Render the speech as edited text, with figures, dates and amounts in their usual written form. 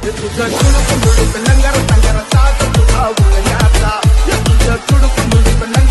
तुझं चुडूक मुडूक लंगर संगर साथ तुझा बोलण्याचा तुझं चुडूक मुडूक